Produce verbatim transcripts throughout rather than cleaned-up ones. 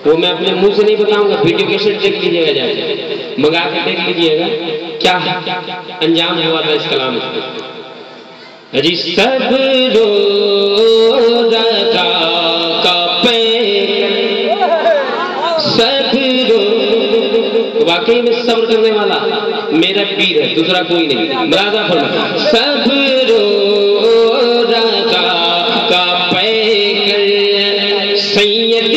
وہ میں اپنے منہ سے نہیں بتاؤں گا، ویڈیو کیسٹ دیکھ لیجیے گا، جا کے منگا کے دیکھ لیجیے گا کیا انجام ہوا تھا اس کلام میں۔ جی سب روزہ کا پے سب رو واقعی میں صبر کرنے والا میرا پیر ہے، دوسرا کوئی نہیں۔ ملازہ فرما سب روزہ کا پے کر سید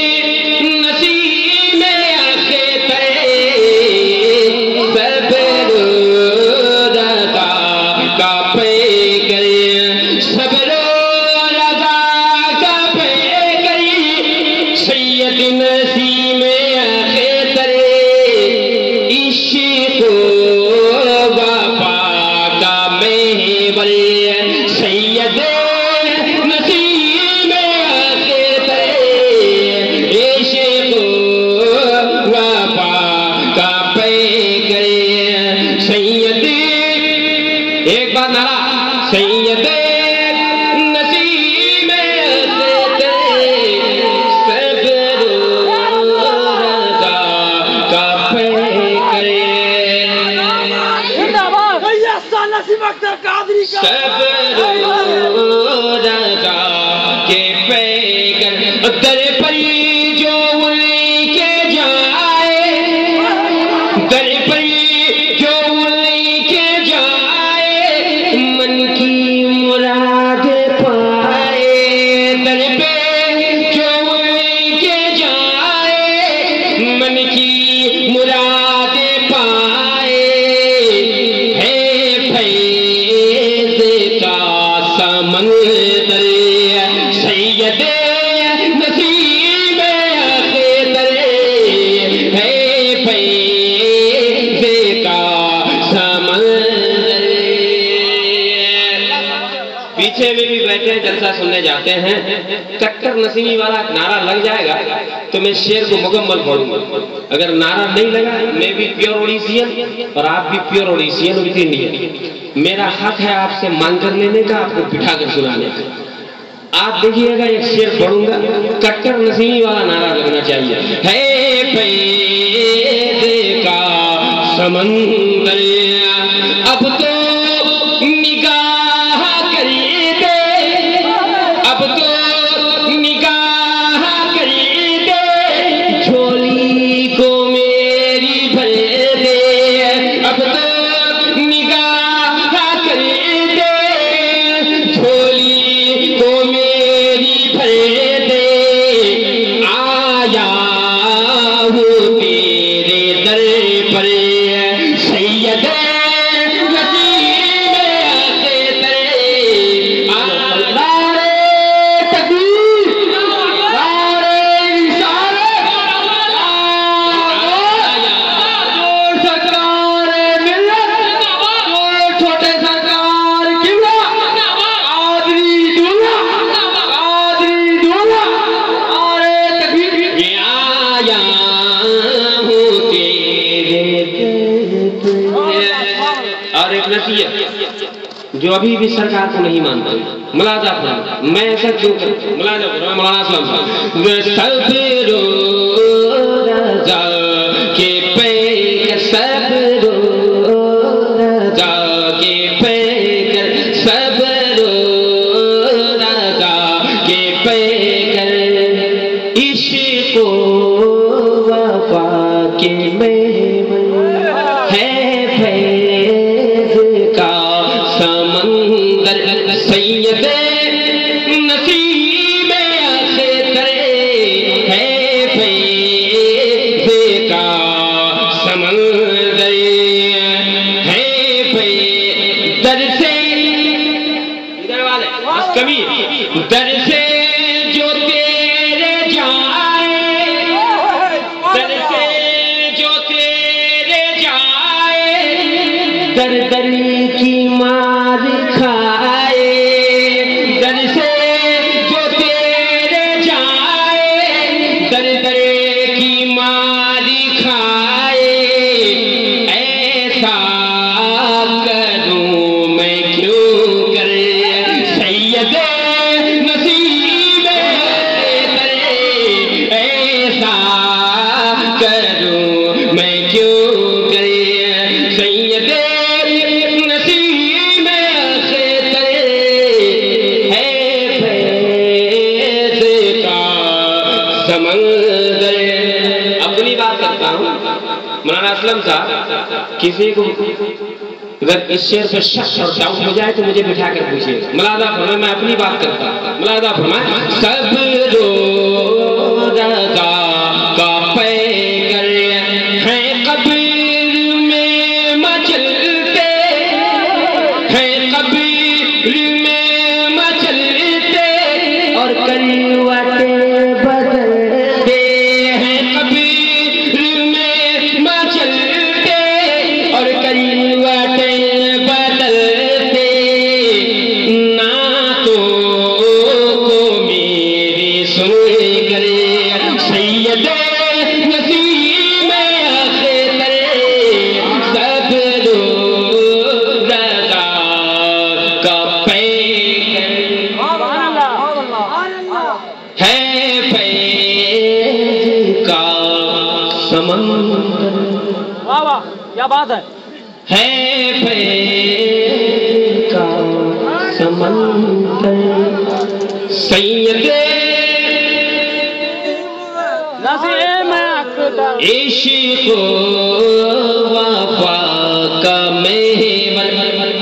جلسہ سننے جاتے ہیں، کٹر نسیمی والا نعرہ لگ جائے گا تو میں شعر کو مکمل پڑھوں گا، اگر نعرہ نہیں لگا میں بھی پیور اوڈیسین اور آپ بھی پیور اوڈیسین وتھ انڈین، میرا حق ہے آپ سے مانگ کر لینے کا، آپ کو بٹھا کر سنانے کا۔ آپ دیکھیے گا ایک شعر پڑھوں گا، کٹر نسیمی والا نعرہ لگنا چاہیے۔ ہے فیض کا سمندر اب تو جو ابھی بھی سرکار کو نہیں مانتا، ملازہ فرما میں ایسا کیوں کروں؟ ملازہ فرما مولانا اسلام صاحب سب روزہ کے پے سب روزہ کے پے کر سب روزہ کے پے کر عشق و وفا کے مہمان ہے فیض کا سمندر سید نسیم اختر ہے فیض کا سمندر ہے فیض در سے ادھر والے بس کمی در سے جو تیرے جائے در سے سمندر. اپنی بات کرتا ہوں. مولانا اسلم صاحب کسی کو اگر اس شعر پہ شک اور ڈاؤٹ ہو جائے تو مجھے بٹھا کر پوچھیے. ملاحظہ فرمائے میں اپنی بات کرتا ہوں. ملاحظہ فرمائے سب روزہ کا پیکر ہیں قبر میں مچلتے ہیں قبر میں مچلتے اور کلوٹیں بدلتے ہیں قبر میں مچلتے اور کلوٹیں بدلتے نعتوں کو میری سن کر سید نسیم اختر سب روزہ کا پیکر ہے فیض کا سمندر. واہ واہ کیا بات ہے. ہے فیض کا سمندر سید نسیم اختر عشق و وفا کا محور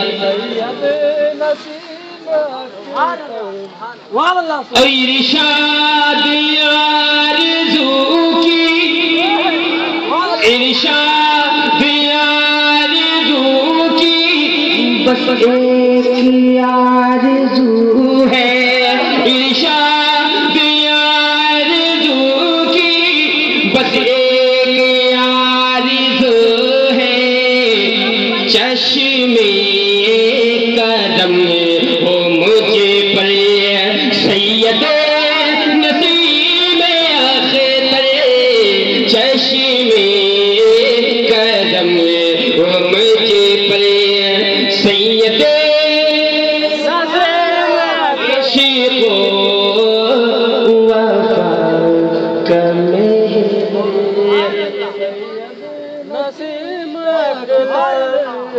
واہ اللہ ارشاد آرزو کی ارشاد آرزو کی بس ایک آرزو ہے. ارشاد آرزو کی بس ایک آرزو ہے. چشمے قدم ہو مجھے پر سید نسیم اختر چشمے قدم ہو مجھے پر سید عشق و وفا کا محور نسیم اختر.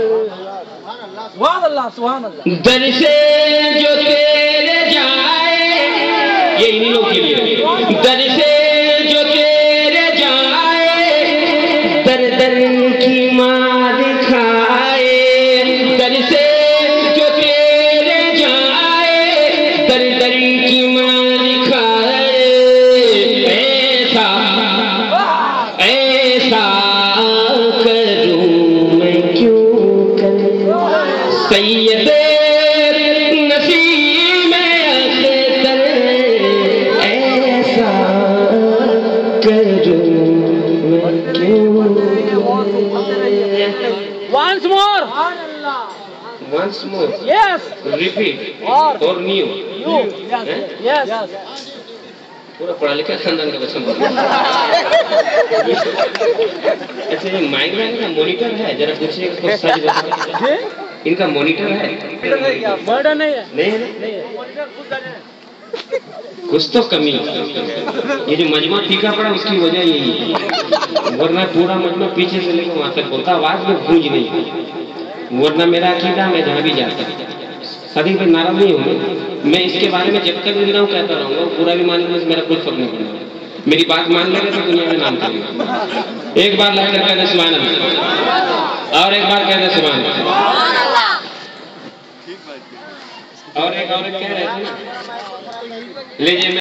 سبحان اللہ سبحان اللہ. در سے جو تیرے جائے یہ انہی لوگ کے لیے. در سے جو تیرے جائے در در کی مار کھائے. در سے جو تیرے جائے در در کی مار کھائے. ایسا ایسا کروں میں کیوں کروں سید نسیم اختر ایسا کروں میں کیوں. Once more. Once more. Yes. Repeat. Or. Or new. You. Yes. Yes. پورا پڑھا لکھا خاندان کا بچہ بول رہا اچھا یہ مائک مین کا مونیٹر ہے ذرا پوچھیے اس کو سچ بتائیں. ان کا مونیٹر ہے برڈن نہیں ہے. نہیں ہے کچھ تو کمی. یہ جو مجمع پھیکا پڑا اس کی وجہ یہی ہے ورنہ پورا مجمع پیچھے سے لے کے وہاں تک بولتا آواز میں گونج نہیں. ورنہ میرا عقیدہ میں جہاں بھی جاتا ابھی میں ناراض نہیں ہوں. میں اس کے بارے میں جب تک زندہ ہوں کہتا رہوں گا. پورا بھی مان لینے سے میرا کوئی فرق نہیں پڑتا. میری بات مان لے گا تو دنیا میں نام کرے گا. ایک بار لگ کر کہہ دے سبحان اللہ اور ایک بار کہہ دے سبحان اللہ اور ایک اور کہہ رہے تھے لیجیے